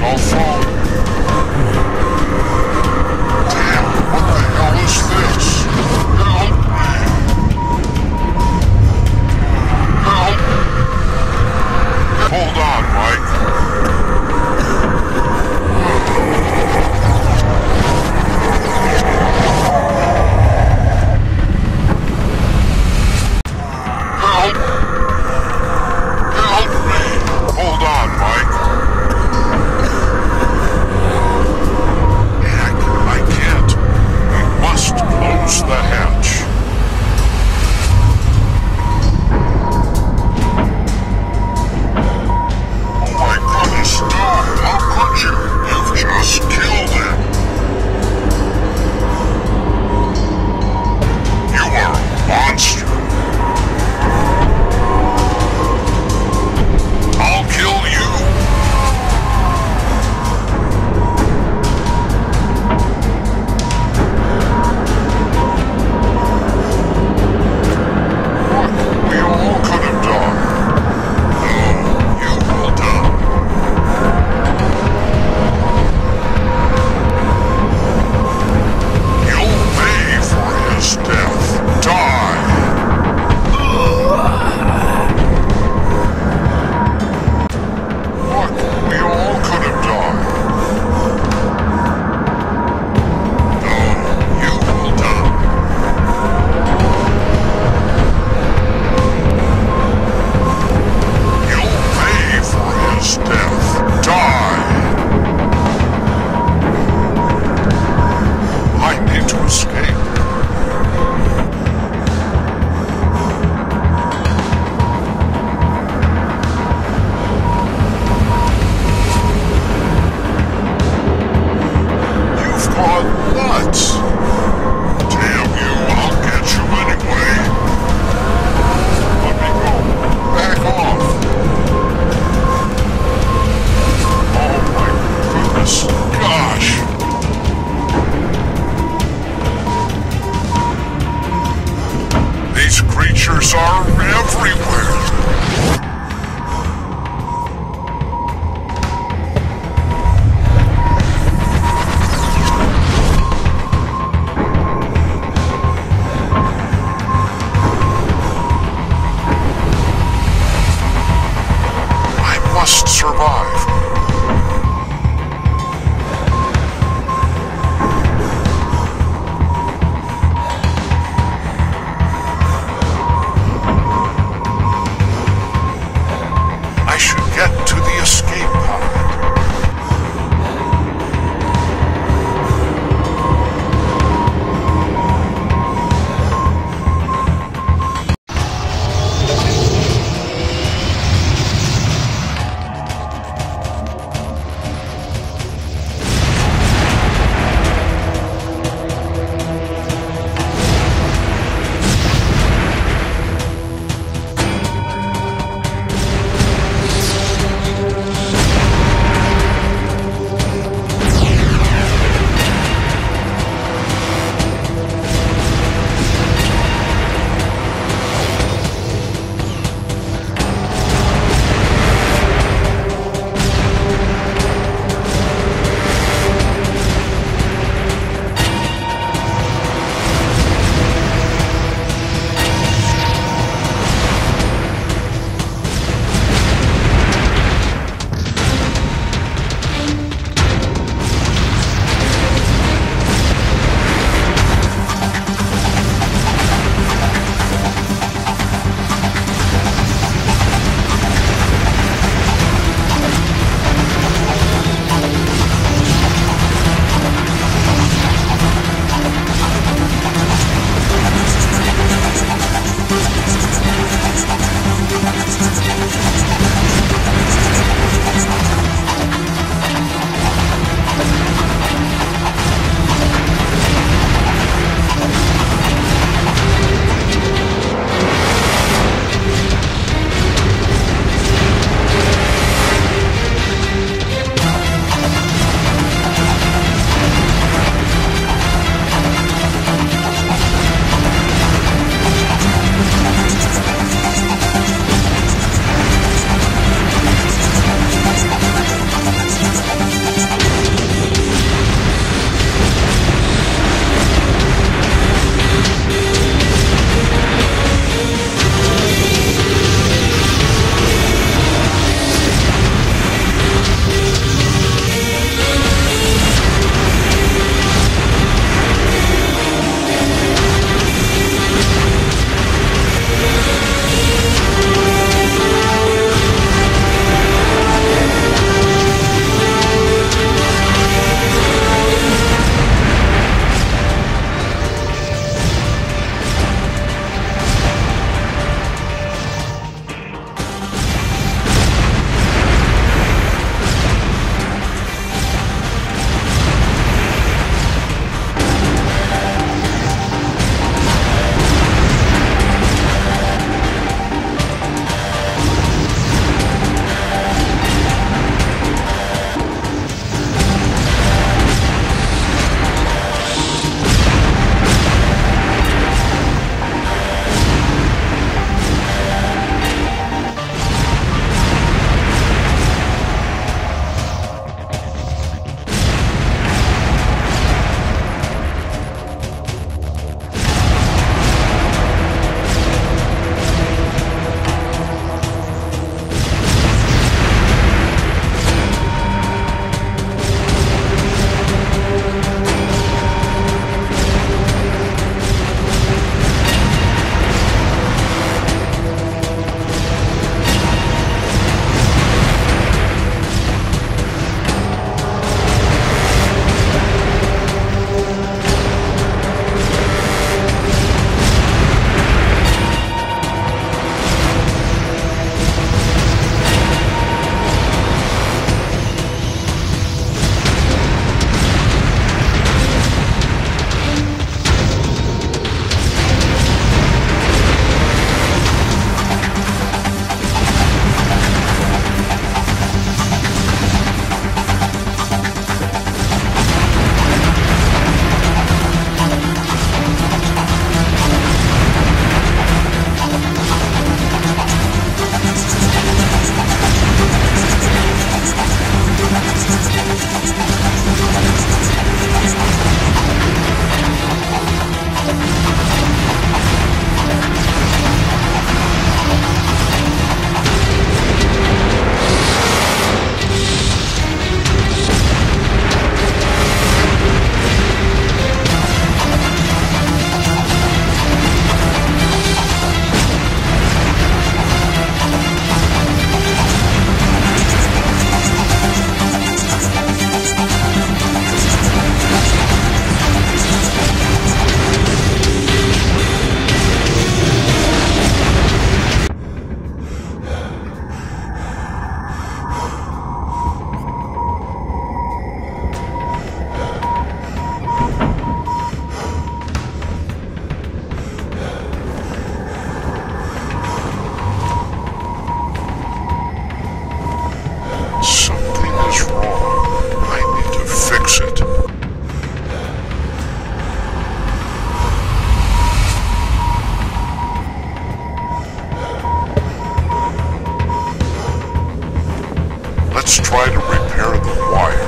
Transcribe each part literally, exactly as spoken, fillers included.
No phone. Damn, what the hell is this? Help me. Help. Hold on, Mike. Help. Help me. Hold on, Mike. I, I can't. We must close the hatch. Oh my goodness, no! How could you? You've just killed him. You are a monster. I'll kill you. What we all could have done. No, you will die. You'll pay for his death. Die. What we all could have done. No, you will die. You'll pay for his death. Die. I need to escape. You've gone nuts. Damn you, I'll get you anyway. Let me go. Back off. Oh my goodness. Gosh. These creatures are everywhere. I must survive. I should get to the escape pod. Let's try to repair the wiring.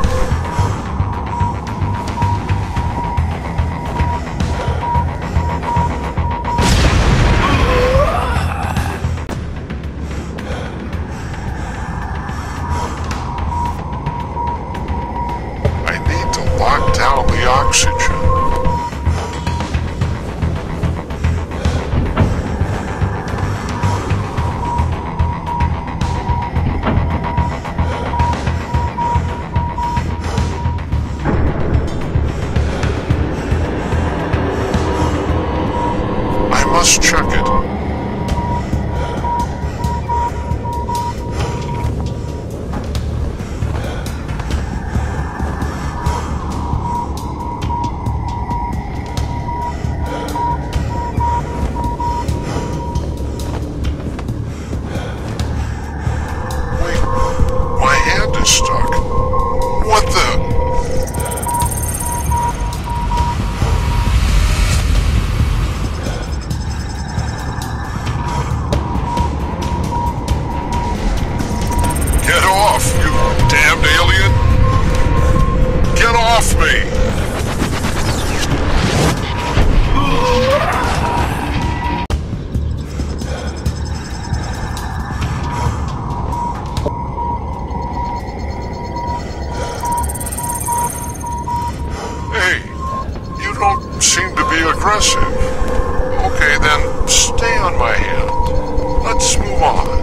I need to lock down the oxygen. Let's check it. Wait, my hand is stuck. What the? Get off, you damned alien! Get off me! Hey, you don't seem to be aggressive. Okay then, stay on my hand. Let's move on.